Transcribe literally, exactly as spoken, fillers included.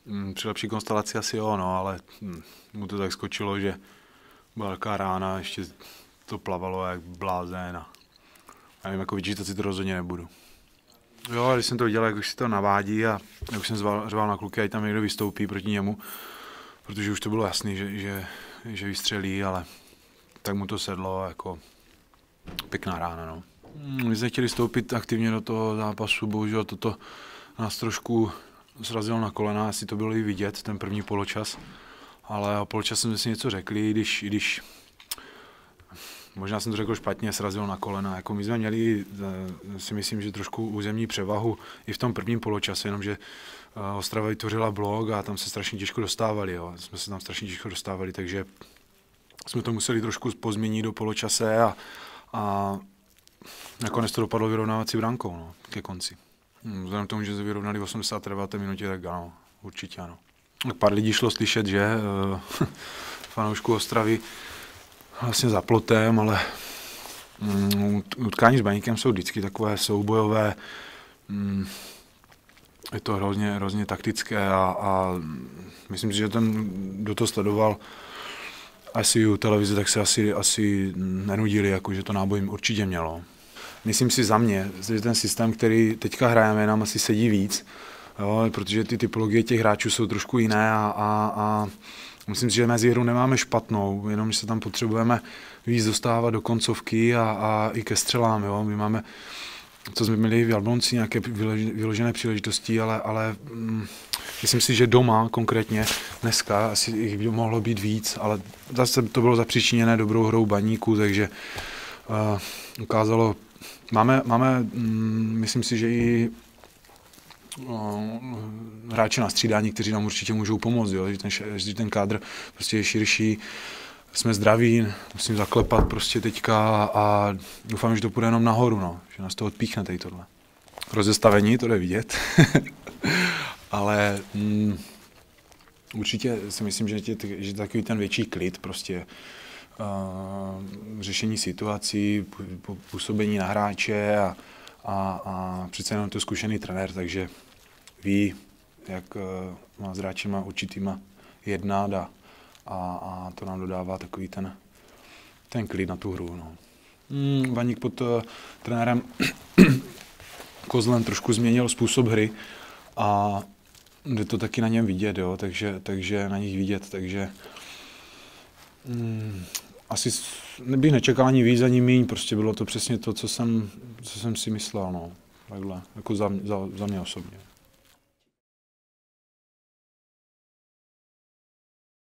Mm, Při lepší konstelaci asi jo, no, ale hm, mu to tak skočilo, že byla taková rána, ještě to plavalo jak blázen a já nevím, jako vyčítat si to rozhodně nebudu. Jo, když jsem to viděl, jak už si to navádí a jak už jsem zval, řval na kluky, ať tam někdo vystoupí proti němu, protože už to bylo jasný, že, že, že vystřelí, ale tak mu to sedlo, jako pěkná rána, no. My jsme chtěli vstoupit aktivně do toho zápasu, bohužel toto nás trošku srazilo na kolena, asi to bylo i vidět, ten první poločas, ale o poločase jsme si něco řekli, když, když možná jsem to řekl špatně, srazilo na kolena. Jako my jsme měli, si myslím, že trošku územní převahu i v tom prvním poločase, jenomže Ostrava vytvořila blok a tam se strašně těžko dostávali. Jo. Jsme se tam strašně těžko dostávali, takže jsme to museli trošku pozměnit do poločase a, a nakonec to dopadlo vyrovnávací brankou, no, ke konci. Vzhledem k tomu, že se vyrovnali v osmdesáté deváté minutě, tak ano, určitě ano. Pár lidí šlo slyšet, že fanoušku Ostravy vlastně za plotem, ale mm, utkání s Baníkem jsou vždycky takové soubojové, mm, je to hrozně, hrozně taktické a, a myslím si, že ten, kdo to sledoval asi u televize, tak se asi, asi nenudili, jako, že to náboj určitě mělo. Myslím si za mě, že ten systém, který teďka hrajeme, nám asi sedí víc, jo, protože ty typologie těch hráčů jsou trošku jiné a, a, a myslím si, že mezi hru nemáme špatnou, jenom že se tam potřebujeme víc dostávat do koncovky a, a i ke střelám. Jo. My máme, co jsme měli v Jablonci, nějaké vyložené příležitosti, ale, ale mm, myslím si, že doma konkrétně dneska asi jich by mohlo být víc, ale zase to bylo zapříčiněné dobrou hrou Baníku, takže uh, ukázalo, máme, máme mm, myslím si, že i hráči na střídání, kteří nám určitě můžou pomoct, jo? Že, ten, že ten kádr prostě je širší, jsme zdraví, musím zaklepat prostě teďka a doufám, že to půjde jenom nahoru, no? Že nás to odpíchne tady tohle. Rozestavení, to jde vidět, ale mm, určitě si myslím, že, tě, že takový ten větší klid, prostě uh, řešení situací, působení na hráče a, a, a přece jenom to zkušený trenér, takže ví, jak uh, má s hráčima určitýma jednat a, a, a to nám dodává takový ten, ten klid na tu hru. No. Mm, Baník pod uh, trenérem Kozlem trošku změnil způsob hry a jde to taky na něm vidět, jo, takže, takže na nich vidět, takže mm, asi bych nečekal ani víc, ani míň, prostě bylo to přesně to, co jsem, co jsem si myslel, no, takhle, jako za, za, za mě osobně.